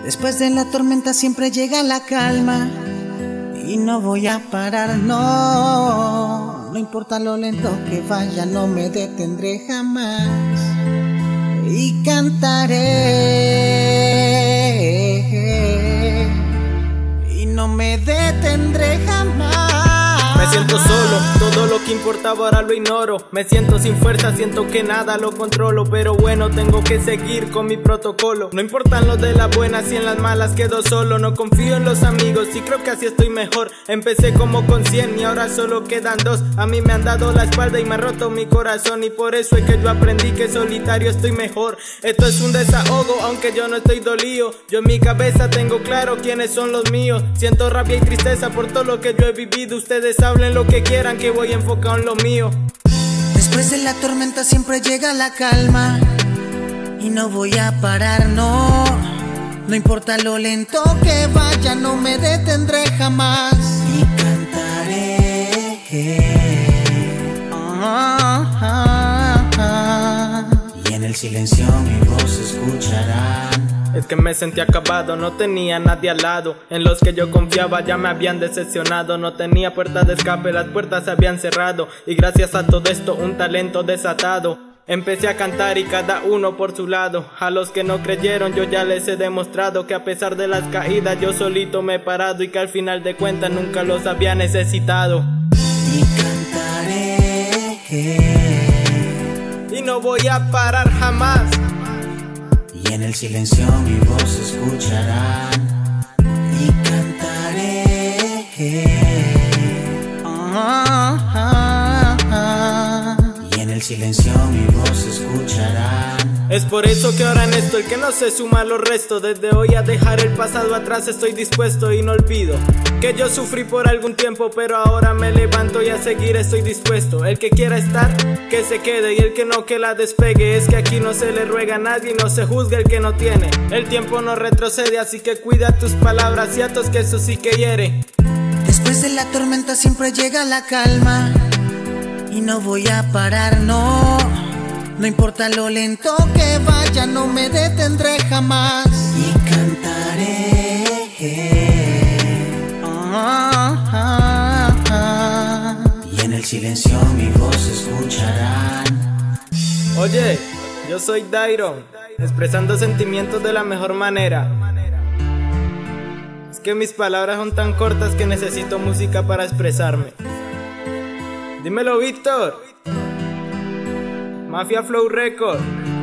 Después de la tormenta siempre llega la calma. Y no voy a parar, no. No importa lo lento que vaya, no me detendré jamás. Y cantaré. Y no me detendré jamás. Me siento solo, todo lo que importaba ahora lo ignoro. Me siento sin fuerza, siento que nada lo controlo. Pero bueno, tengo que seguir con mi protocolo. No importan los de las buenas y en las malas quedo solo. No confío en los amigos y creo que así estoy mejor. Empecé como con 100 y ahora solo quedan 2. A mí me han dado la espalda y me han roto mi corazón. Y por eso es que yo aprendí que solitario estoy mejor. Esto es un desahogo, aunque yo no estoy dolido. Yo en mi cabeza tengo claro quiénes son los míos. Siento rabia y tristeza por todo lo que yo he vivido. Ustedes hablen lo que quieran, que voy enfocado en lo mío. Después de la tormenta siempre llega la calma. Y no voy a parar, no. No importa lo lento que vaya, no me detendré jamás. Y cantaré. Y en el silencio mi voz escucharán. Es que me sentí acabado, no tenía nadie al lado. En los que yo confiaba ya me habían decepcionado. No tenía puerta de escape, las puertas se habían cerrado. Y gracias a todo esto, un talento desatado. Empecé a cantar y cada uno por su lado. A los que no creyeron yo ya les he demostrado que a pesar de las caídas yo solito me he parado. Y que al final de cuentas nunca los había necesitado. Y cantaré. Y no voy a parar jamás. Y en el silencio mi voz escucharán. Y cantaré. Y en el silencio mi voz escucharán. Es por eso que ahora en esto el que no se suma a los restos. Desde hoy a dejar el pasado atrás estoy dispuesto y no olvido que yo sufrí por algún tiempo, pero ahora me levanto y a seguir estoy dispuesto. El que quiera estar, que se quede, y el que no, que la despegue. Es que aquí no se le ruega a nadie y no se juzga el que no tiene. El tiempo no retrocede, así que cuida tus palabras y atos, que eso sí que hiere. Después de la tormenta siempre llega la calma. Y no voy a parar, no. No importa lo lento que vaya, no me detendré jamás. Y cantaré. Y en el silencio mi voz escucharán. Oye, yo soy Dairon, expresando sentimientos de la mejor manera. Es que mis palabras son tan cortas que necesito música para expresarme. Dímelo, Víctor. Mafia Flow Record.